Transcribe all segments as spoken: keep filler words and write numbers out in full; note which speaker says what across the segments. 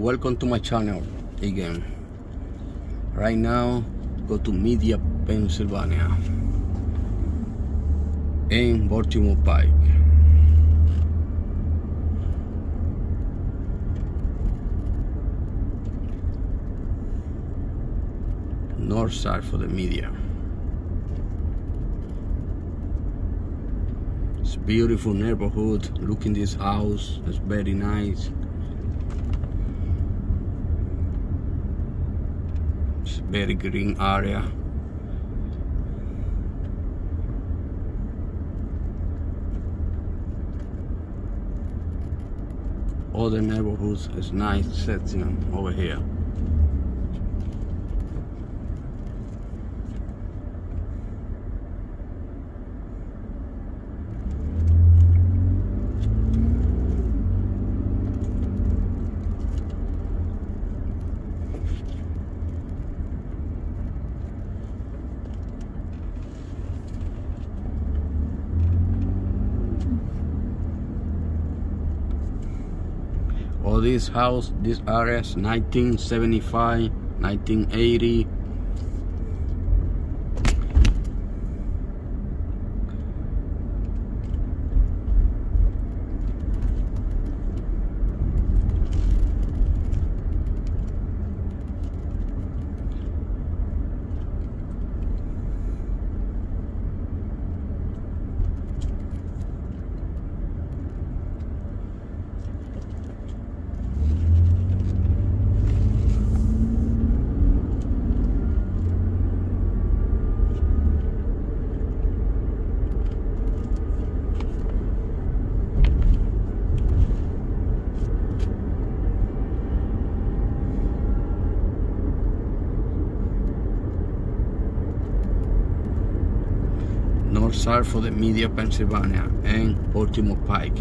Speaker 1: welcome to my channel again. Right now, go to Media, Pennsylvania, in Baltimore Pike. North side for the Media. It's a beautiful neighborhood. Look in this house, it's very nice. It's a very green area. All the neighborhoods is nice setting over here. All this house, this area is nineteen seventy-five, nineteen eighty. North side for the Media, Pennsylvania, and Baltimore Pike.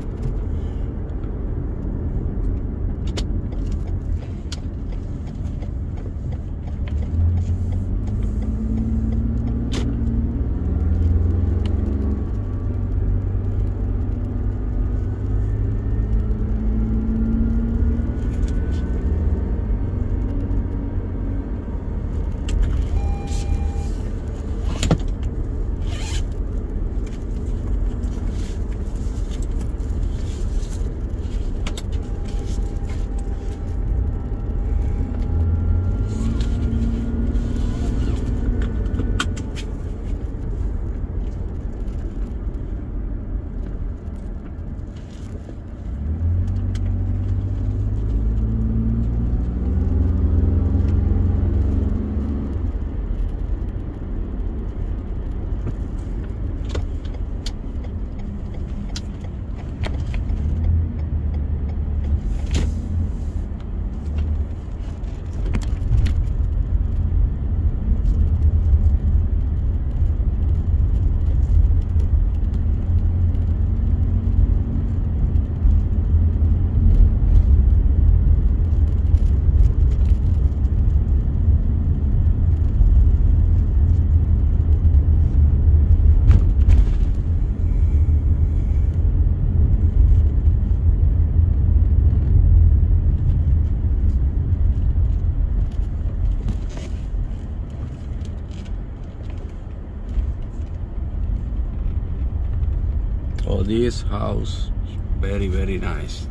Speaker 1: Oh, this house is very very nice.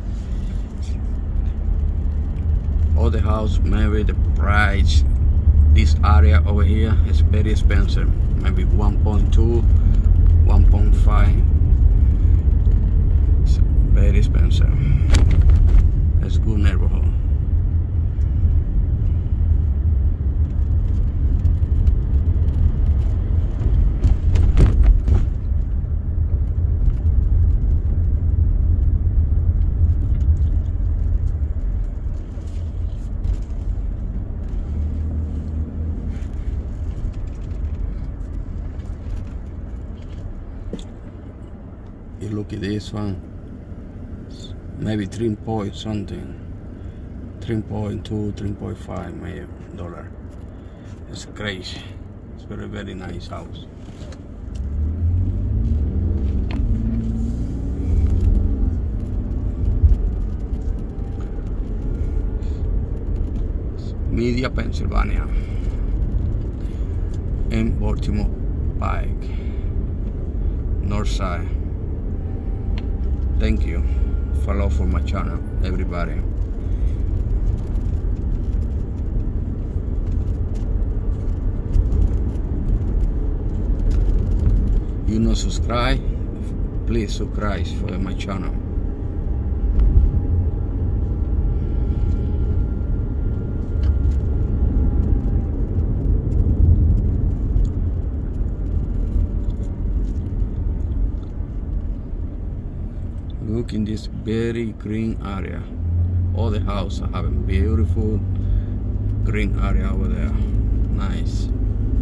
Speaker 1: All the house, maybe the price, this area over here is very expensive. Maybe one point two, one point five. It's very expensive. It's a good neighborhood. You look at this one, maybe three point something, three point two, three point five million dollar. It's crazy. It's very very nice house. Media, Pennsylvania, and Baltimore Pike, north side. Thank you. Follow for my channel, everybody. You not subscribe? Please subscribe for my channel. Look in this very green area. All the houses have a beautiful green area over there. Nice.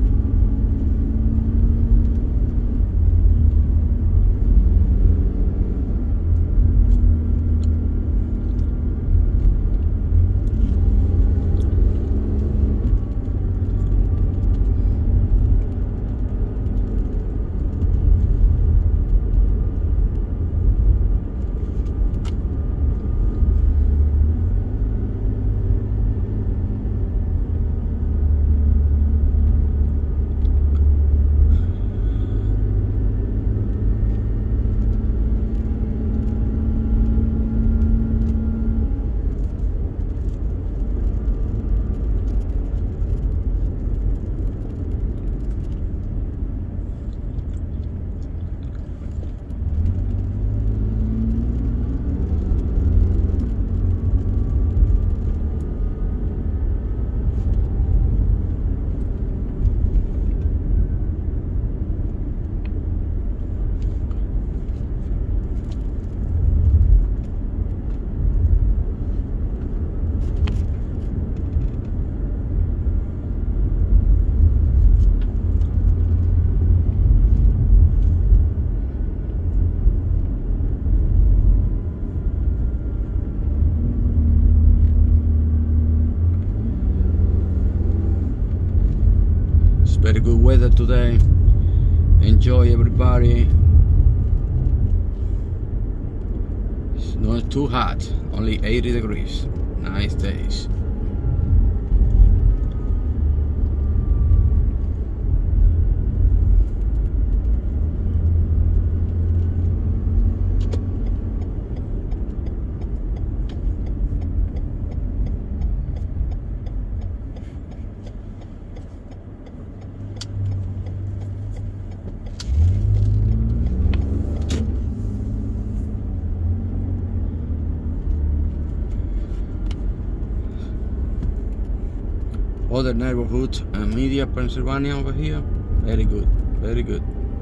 Speaker 1: Very good weather today. Enjoy, everybody. It's not too hot, only eighty degrees. Nice days. Other neighborhood, uh, Media, Pennsylvania over here. Very good, very good.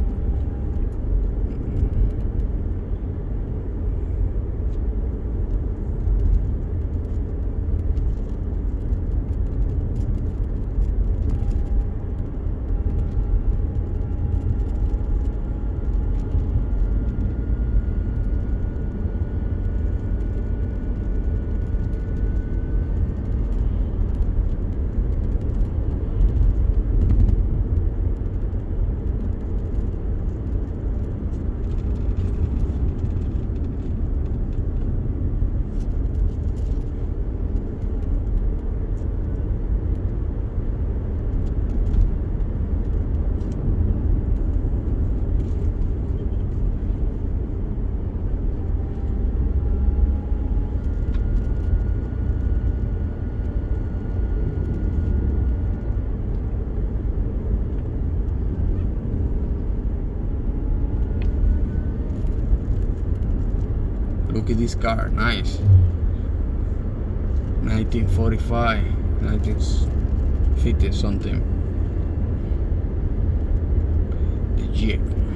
Speaker 1: Look at this car, nice. nineteen forty-five, nineteen fifty something. The Jeep.